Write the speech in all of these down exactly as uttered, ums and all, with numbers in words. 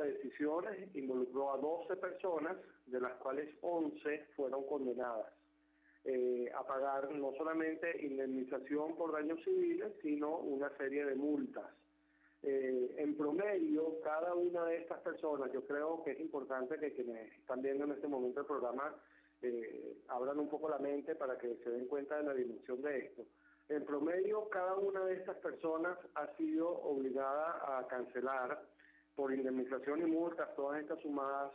de decisiones involucró a doce personas, de las cuales once fueron condenadas eh, a pagar no solamente indemnización por daños civiles, sino una serie de multas. Eh, en promedio, cada una de estas personas, yo creo que es importante que quienes están viendo en este momento el programa eh, abran un poco la mente para que se den cuenta de la dimensión de esto. En promedio, cada una de estas personas ha sido obligada a cancelar por indemnización y multas, todas estas sumadas,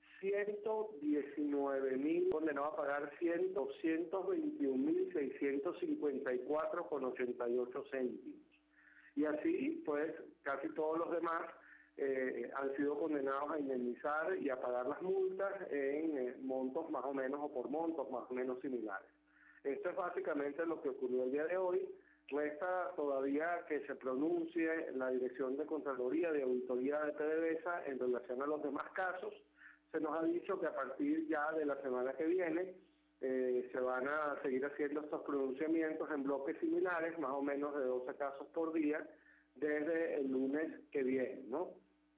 ciento diecinueve mil, condenado a pagar doscientos veintiún mil seiscientos cincuenta y cuatro con ochenta y ocho céntimos. Y así, pues, casi todos los demás eh, han sido condenados a indemnizar y a pagar las multas en eh, montos más o menos, o por montos más o menos similares. Esto es básicamente lo que ocurrió el día de hoy. Resta todavía que se pronuncie la Dirección de Contraloría de Auditoría de PDVSA en relación a los demás casos. Se nos ha dicho que a partir ya de la semana que viene eh, se van a seguir haciendo estos pronunciamientos en bloques similares, más o menos de doce casos por día, desde el lunes que viene, ¿no?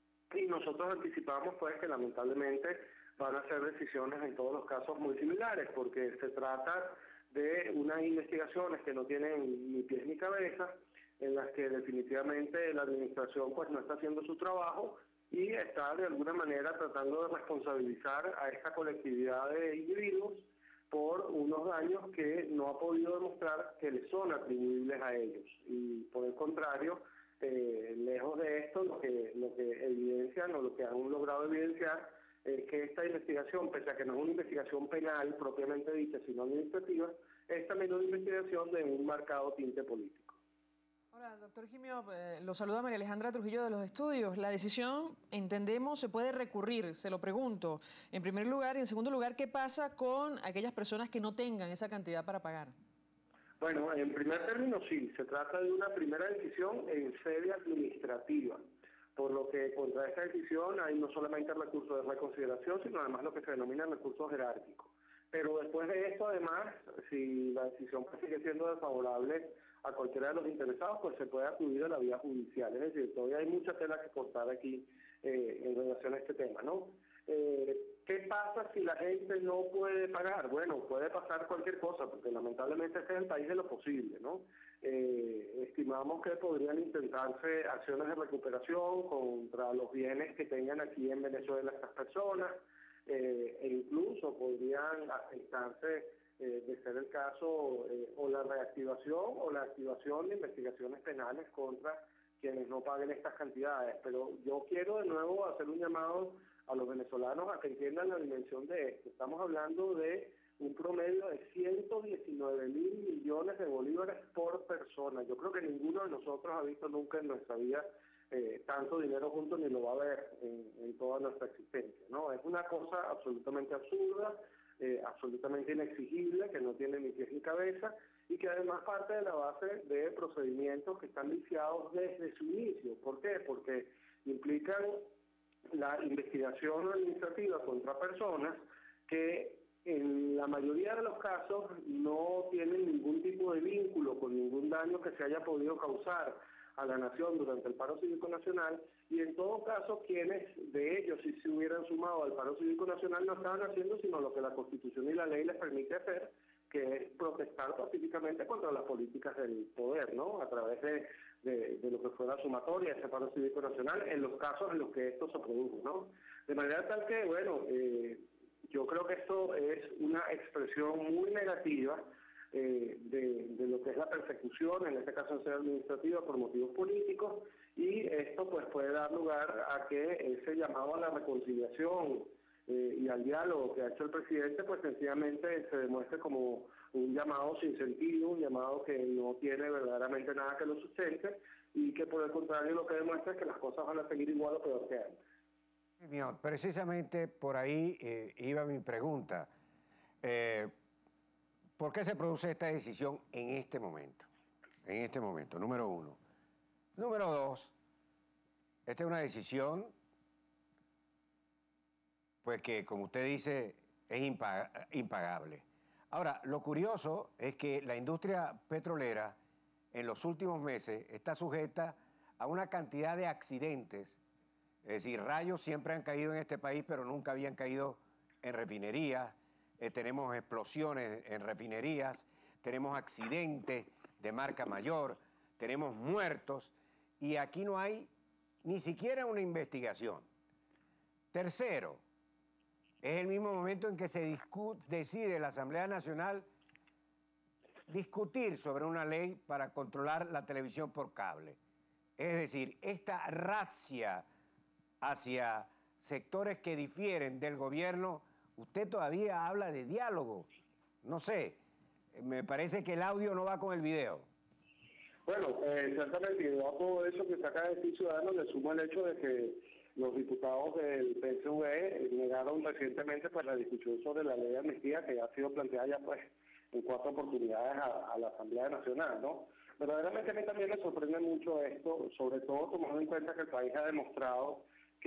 Y nosotros anticipamos pues que lamentablemente van a ser decisiones en todos los casos muy similares, porque se trata de unas investigaciones que no tienen ni pies ni cabeza, en las que definitivamente la administración pues no está haciendo su trabajo y está de alguna manera tratando de responsabilizar a esta colectividad de individuos por unos daños que no ha podido demostrar que le son atribuibles a ellos. Y por el contrario, eh, lejos de esto, lo que, lo que evidencian o lo que han logrado evidenciar es que esta investigación, pese a que no es una investigación penal propiamente dicha, sino administrativa, es también una investigación de un marcado tinte político. Ahora, doctor Gimio, eh, lo saluda María Alejandra Trujillo de Los Estudios. La decisión, entendemos, se puede recurrir, se lo pregunto. En primer lugar, y en segundo lugar, ¿qué pasa con aquellas personas que no tengan esa cantidad para pagar? Bueno, en primer término sí, se trata de una primera decisión en sede administrativa, por lo que contra esta decisión hay no solamente el recurso de reconsideración, sino además lo que se denomina el recurso jerárquico. Pero después de esto, además, si la decisión sigue siendo desfavorable a cualquiera de los interesados, pues se puede acudir a la vía judicial. Es decir, todavía hay mucha tela que cortar aquí eh, en relación a este tema, ¿no? Eh, ¿Qué pasa si la gente no puede pagar? Bueno, puede pasar cualquier cosa, porque lamentablemente este es el país de lo posible, ¿no? Eh, estimamos que podrían intentarse acciones de recuperación contra los bienes que tengan aquí en Venezuela estas personas, eh, e incluso podrían afectarse, eh, de ser el caso, eh, o la reactivación o la activación de investigaciones penales contra quienes no paguen estas cantidades. Pero yo quiero de nuevo hacer un llamado a los venezolanos a que entiendan la dimensión de esto. Estamos hablando de un promedio de ciento diecinueve mil millones de bolívares por persona. Yo creo que ninguno de nosotros ha visto nunca en nuestra vida eh, tanto dinero junto, ni lo va a ver en, en toda nuestra existencia, ¿no? Es una cosa absolutamente absurda, eh, absolutamente inexigible, que no tiene ni pies ni cabeza, y que además parte de la base de procedimientos que están viciados desde su inicio. ¿Por qué? Porque implican la investigación administrativa contra personas que en la mayoría de los casos no tienen ningún tipo de vínculo con ningún daño que se haya podido causar a la nación durante el paro cívico nacional, y en todo caso quienes de ellos, si se hubieran sumado al paro cívico nacional, no estaban haciendo sino lo que la Constitución y la ley les permite hacer, que es protestar pacíficamente contra las políticas del poder, ¿no? A través de, de, de lo que fue la sumatoria, ese paro cívico nacional, en los casos en los que esto se produjo, ¿no? De manera tal que, bueno, eh, yo creo que esto es una expresión muy negativa eh, de, de lo que es la persecución, en este caso en sede administrativa, por motivos políticos, y esto pues puede dar lugar a que ese llamado a la reconciliación eh, y al diálogo que ha hecho el presidente, pues sencillamente se demuestre como un llamado sin sentido, un llamado que no tiene verdaderamente nada que lo sustente, y que por el contrario lo que demuestra es que las cosas van a seguir igual o peor que antes. Precisamente por ahí eh, iba mi pregunta. Eh, ¿Por qué se produce esta decisión en este momento? En este momento, número uno. Número dos, esta es una decisión, pues que, como usted dice, es impag- impagable. Ahora, lo curioso es que la industria petrolera en los últimos meses está sujeta a una cantidad de accidentes Es decir, rayos siempre han caído en este país, pero nunca habían caído en refinerías. Eh, tenemos explosiones en refinerías, tenemos accidentes de marca mayor, tenemos muertos, y aquí no hay ni siquiera una investigación. Tercero, es el mismo momento en que se decide la Asamblea Nacional discutir sobre una ley para controlar la televisión por cable. Es decir, esta razzia hacia sectores que difieren del gobierno, usted todavía habla de diálogo. No sé, me parece que el audio no va con el video. Bueno, eh, exactamente, a todo eso que se acaba de decir Ciudadanos le suma el hecho de que los diputados del P S V negaron recientemente pues la discusión sobre la ley de amnistía, que ha sido planteada ya pues en cuatro oportunidades a, a la Asamblea Nacional, ¿no? Verdaderamente a mí también me sorprende mucho esto, sobre todo tomando en cuenta que el país ha demostrado que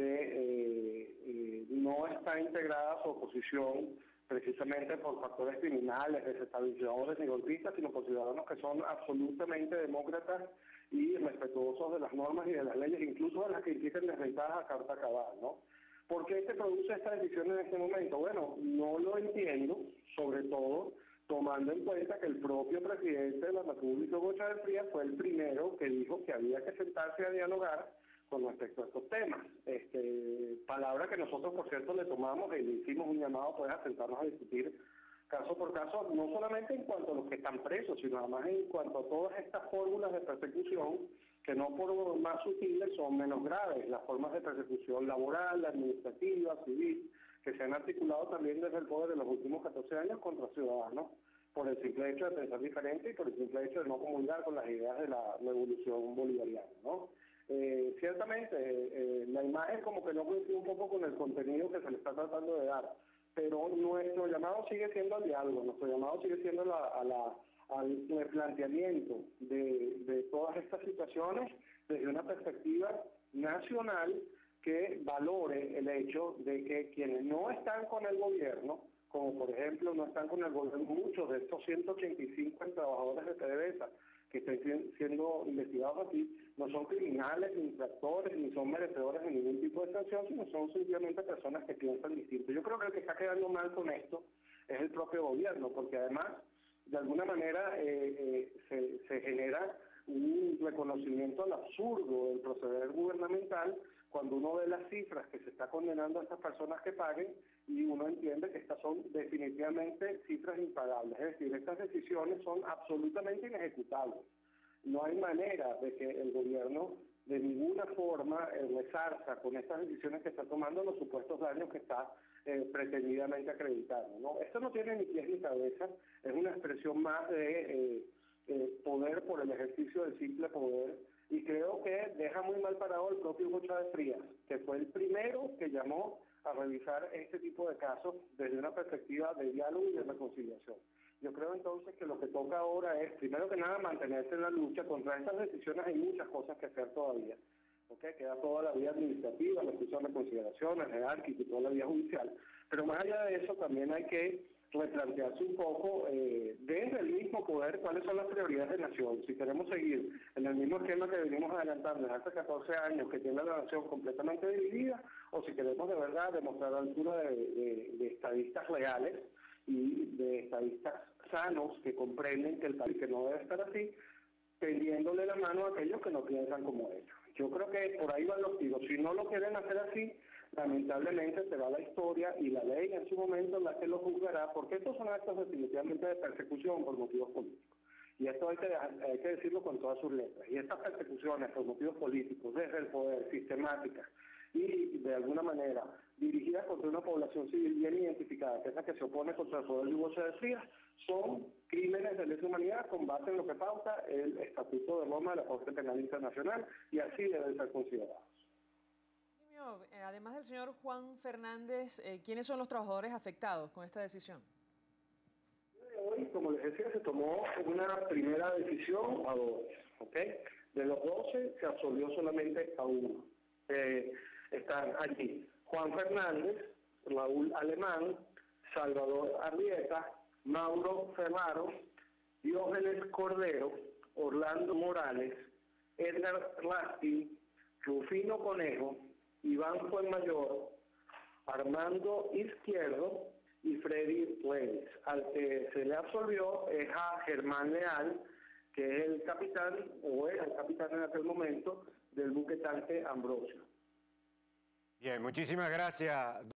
eh, eh, no está integrada su oposición precisamente por factores criminales, desestabilizadores ni golpistas, sino por ciudadanos que son absolutamente demócratas y respetuosos de las normas y de las leyes, incluso de las que implican desventajas a carta cabal, ¿no? ¿Por qué se produce esta decisión en este momento? Bueno, no lo entiendo, sobre todo tomando en cuenta que el propio presidente de la República, Hugo Chávez Frías, fue el primero que dijo que había que sentarse a dialogar con respecto a estos temas. Este, palabra que nosotros, por cierto, le tomamos y le hicimos un llamado pues, a sentarnos a discutir caso por caso, no solamente en cuanto a los que están presos, sino además en cuanto a todas estas fórmulas de persecución que no por más sutiles son menos graves, las formas de persecución laboral, administrativa, civil, que se han articulado también desde el poder de los últimos catorce años contra ciudadanos, por el simple hecho de pensar diferente y por el simple hecho de no comulgar con las ideas de la revolución bolivariana, ¿no? Eh, ciertamente, eh, la imagen como que no coincide un poco con el contenido que se le está tratando de dar, pero nuestro llamado sigue siendo al diálogo, nuestro llamado sigue siendo la, a la, al replanteamiento de, de todas estas situaciones desde una perspectiva nacional que valore el hecho de que quienes no están con el gobierno, como por ejemplo no están con el gobierno muchos de estos ciento ochenta y cinco trabajadores de PDVSA que están siendo investigados aquí, no son criminales, ni infractores, ni son merecedores de ningún tipo de sanción, sino son simplemente personas que piensan distinto. Yo creo que el que está quedando mal con esto es el propio gobierno, porque además, de alguna manera, eh, eh, se, se genera un reconocimiento al absurdo del proceder gubernamental cuando uno ve las cifras que se está condenando a estas personas que paguen y uno entiende que estas son definitivamente cifras impagables. Es decir, estas decisiones son absolutamente inejecutables. No hay manera de que el gobierno de ninguna forma eh, resarza con estas decisiones que está tomando los supuestos daños que está eh, pretendidamente acreditando, ¿no? Esto no tiene ni pies ni cabeza, es una expresión más de eh, eh, poder por el ejercicio del simple poder, y creo que deja muy mal parado el propio Hugo Chávez Frías, que fue el primero que llamó a revisar este tipo de casos desde una perspectiva de diálogo y de reconciliación. Yo creo entonces que lo que toca ahora es, primero que nada, mantenerse en la lucha contra estas decisiones. Hay muchas cosas que hacer todavía. ¿Okay? Queda toda la vía administrativa, la justicia de reconsideración, el jerárquico y toda la vía judicial. Pero más allá de eso, también hay que replantearse un poco eh, desde el mismo poder cuáles son las prioridades de nación. Si queremos seguir en el mismo esquema que venimos adelantando desde hace catorce años, que tiene la nación completamente dividida, o si queremos de verdad demostrar la altura de, de, de estadistas reales y de estadistas sanos que comprenden que el país que no debe estar así, tendiéndole la mano a aquellos que no piensan como ellos. Yo creo que por ahí van los tiros. Si no lo quieren hacer así, lamentablemente será la historia y la ley en su momento la que lo juzgará, porque estos son actos definitivamente de persecución por motivos políticos. Y esto hay que, hay que decirlo con todas sus letras. Y estas persecuciones por motivos políticos, desde el poder, sistemáticas, y de alguna manera dirigidas contra una población civil bien identificada, que es la que se opone contra el poder de Hugo Chávez Frías, son crímenes de lesa humanidad con base en lo que pauta el Estatuto de Roma de la Corte Penal Internacional, y así deben ser considerados. Además del señor Juan Fernández, eh, ¿quiénes son los trabajadores afectados con esta decisión? Hoy, como les decía, se tomó una primera decisión a dos, ¿ok? De los doce se absolvió solamente a uno. Eh, están allí Juan Fernández, Raúl Alemán, Salvador Arrieta, Mauro Ferraro, Diógenes Cordero, Orlando Morales, Edgar Raskin, Rufino Conejo, Iván Fuenmayor, Armando Izquierdo y Freddy Reyes. Al que se le absolvió es a Germán Leal, que es el capitán, o era el capitán en aquel momento, del buque tanque Ambrosio. Bien, muchísimas gracias.